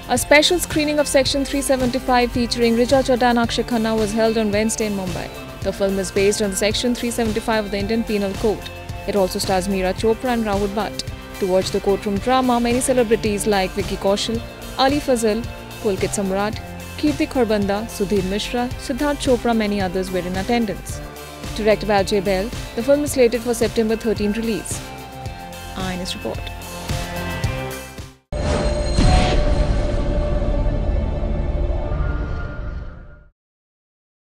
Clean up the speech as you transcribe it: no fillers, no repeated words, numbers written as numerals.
A special screening of Section 375 featuring Richa, Chadha and Akshaye Khanna was held on Wednesday in Mumbai. The film is based on Section 375 of the Indian Penal Code. It also stars Meera Chopra and Rahul Bhatt. To watch the courtroom drama, many celebrities like Vicky Kaushal, Ali Fazal, Pulkit Samrat, Kirti Khorbanda, Sudhir Mishra, Siddharth Chopra, many others were in attendance. Directed by Ajay Bell, the film is slated for September 13 release. Eyewitness Report.